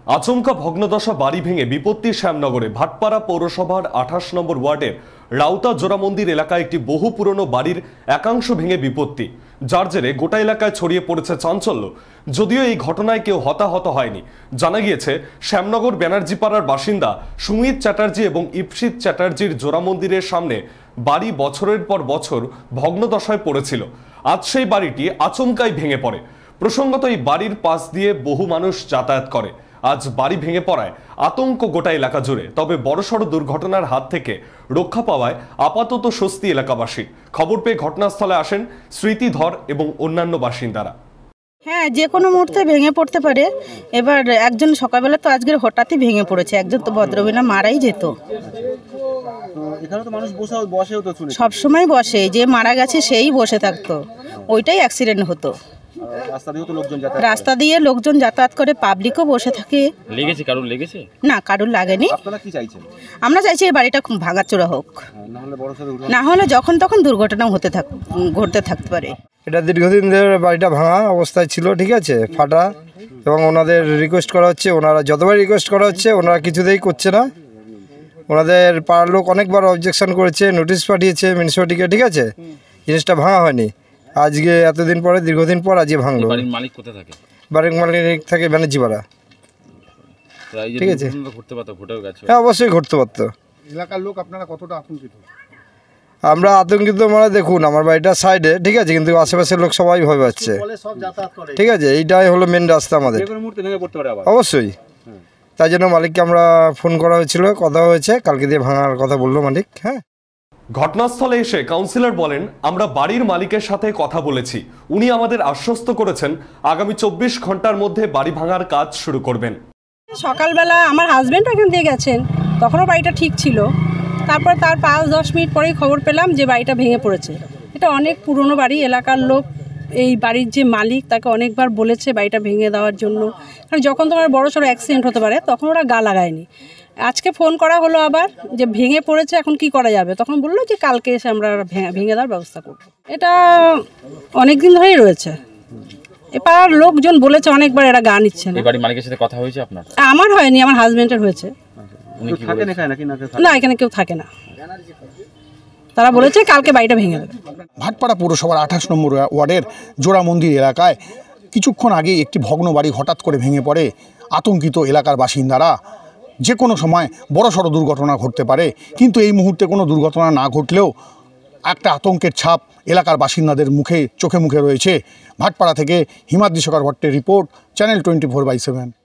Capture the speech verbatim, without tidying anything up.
আচমকা ভগ্নদশা বাড়ি ভেঙে বিপত্তি শ্যামনগরে ভাটপাড়া পৌরসভার আঠাশ নম্বর ওয়ার্ডের রাউতা জোড়া মন্দির এলাকায় একটি বহু পুরনো বাড়ির একাংশ ভেঙে বিপত্তি, যার জেরে গোটা এলাকায় ছড়িয়ে পড়েছে চাঞ্চল্য। যদিও এই ঘটনায় কেউ হতাহত হয়নি। জানা গিয়েছে শ্যামনগর ব্যানার্জিপাড়ার বাসিন্দা সুমিত চ্যাটার্জি এবং ইপসিত চ্যাটার্জির জোড়া মন্দিরের সামনে বাড়ি বছরের পর বছর ভগ্নদশায় পড়েছিল। আজ সেই বাড়িটি আচমকাই ভেঙে পড়ে। প্রসঙ্গত এই বাড়ির পাশ দিয়ে বহু মানুষ যাতায়াত করে। আজ বাড়ি ভেঙে পড়ায় আতঙ্ক গোটা এলাকা জুড়ে। তবে বড়সড় দুর্ঘটনার হাত থেকে রক্ষা পাওয়ায় আপাতত স্বস্তি এলাকাবাসী। খবর পেয়ে ঘটনাস্থলে আসেন স্মৃতিধর এবং অন্যান্য বাসিন্দারা। হ্যাঁ, যে কোনো মুহূর্তে ভেঙে পড়তে পারে। এবার একজন সকালবেলা তো আজকের হঠাৎই ভেঙে পড়েছে, একজন তো ভদ্রমহিলা মারাই যেত। সব সময় বসে, যে মারা গেছে সেই বসে থাকতো, ওইটাই অ্যাক্সিডেন্ট হতো। রাস্তা দিয়ে লোকজন যাতায়াত করে, পাবলিকও বসে থাকে। লেগেছে কারুর? লেগেছে না, কারুর লাগেনি। আপনারা কি চাইছেন? আমরা চাইছি এই বাড়িটা খুব ভাঙাচোরা হোক, না হলে যখন তখন দুর্ঘটনা হতে থাক ঘটতে থাকতে পারে। এটা দীর্ঘদিন ধরে বাড়িটা ভাঙা অবস্থায় ছিল, ঠিক আছে, ফাটা, এবং ওনাদের রিকোয়েস্ট করা হচ্ছে, ওনারা যতবার রিকোয়েস্ট করা হচ্ছে ওনারা কিছুতেই করছে না। ওনাদের পাড়ার লোক অনেকবার অবজেকশন করেছে, নোটিশ পাঠিয়েছে মিউনিসিপালিটিকে, ঠিক আছে, জিনিসটা ভাঙা হয়নি। আজকে এতদিন পরে, দীর্ঘদিন পর আজকে ভাঙলো। বাড়ির মালিক কোথায় থাকে? বাড়ির মালিক থাকে ব্যানার্জিপাড়া, ঠিক আছে। হ্যাঁ, অবশ্যই ঘটতে পারতো। এলাকার লোক আপনারা কতটা আতঙ্কিত? আমরা আতঙ্কিত মানে দেখুন, আমার বাড়িটা সাইডে, ঠিক আছে, কিন্তু আশেপাশের লোক সবাই ভয় পাচ্ছে, ঠিক আছে। এইটাই হলো মেন রাস্তা আমাদের, অবশ্যই। তাই জন্য মালিককে আমরা ফোন করা হয়েছিল, কথা হয়েছে, কালকে দিয়ে ভাঙার কথা বললো মালিক। হ্যাঁ, ঘটনাস্থলে এসে কাউন্সিলর বলেন, আমরা বাড়ির মালিকের সাথে কথা বলেছি, উনি আমাদের আশ্বস্ত করেছেন আগামী চব্বিশ ঘন্টার মধ্যে বাড়ি ভাঙার কাজ শুরু করবেন। সকালবেলা আমার হাজব্যান্ড এখান দিয়ে গেছেন, তখনও বাড়িটা ঠিক ছিল। তারপর তার পাঁচ দশ মিনিট পরেই খবর পেলাম যে বাড়িটা ভেঙে পড়েছে। এটা অনেক পুরনো বাড়ি, এলাকার লোক এই বাড়ির যে মালিক তাকে অনেকবার বলেছে বাড়িটা ভেঙে দেওয়ার জন্য, কারণ যখন তোমার বড় সড়ো অ্যাক্সিডেন্ট হতে পারে তখন ওরা গা লাগায়নি। আজকে ফোন করা হলো আবার যে ভেঙে পড়েছে, এখন কি করা যাবে, তখন বললো যে কালকে এসে আমরা ভেঙে দেওয়ার ব্যবস্থা করব। এটা অনেক দিন ধরেই রয়েছে, এবার লোকজন বলেছে অনেকবার, এরা গা নিচ্ছে না। বাড়ির মালিকের সাথে কথা হয়েছে আপনার? আমার হয়নি, আমার হাজবেন্ডের হয়েছে। না, এখানে কেউ থাকে না, তারা বলেছে কালকে বাড়িটা ভেঙে দেবে। ভাটপাড়া পৌরসভার আঠাশ নম্বর ওয়ার্ডের জোড়া মন্দির এলাকায় কিছুক্ষণ আগে একটি ভগ্ন বাড়ি হঠাৎ করে ভেঙে পড়ে। আতঙ্কিত এলাকার বাসিন্দারা। যে কোনো সময় বড়সড় দুর্ঘটনা ঘটতে পারে, কিন্তু এই মুহূর্তে কোনো দুর্ঘটনা না ঘটলেও একটা আতঙ্কের ছাপ এলাকার বাসিন্দাদের মুখে চোখে মুখে রয়েছে। ভাটপাড়া থেকে হিমাদ্রি সরকার ভট্টের report, channel twenty four by seven.